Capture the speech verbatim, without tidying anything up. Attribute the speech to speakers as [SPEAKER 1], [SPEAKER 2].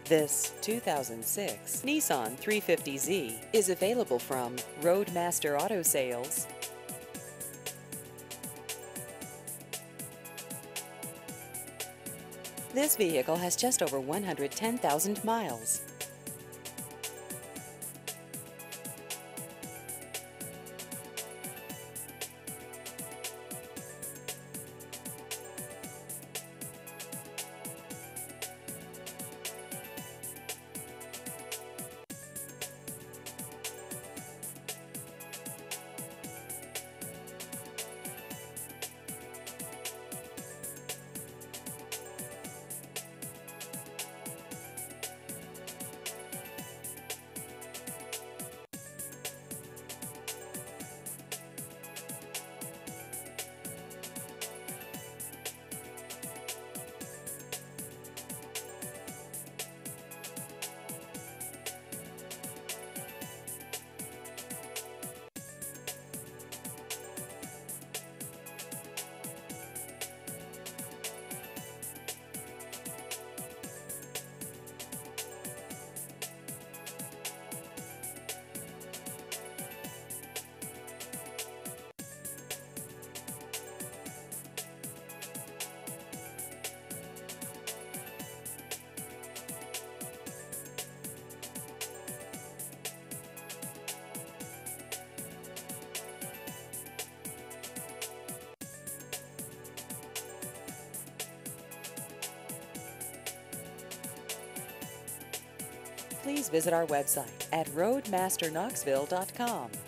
[SPEAKER 1] This two thousand six Nissan three fifty Z is available from Roadmaster Auto Sales. This vehicle has just over one hundred ten thousand miles. Please visit our website at roadmaster knoxville dot com.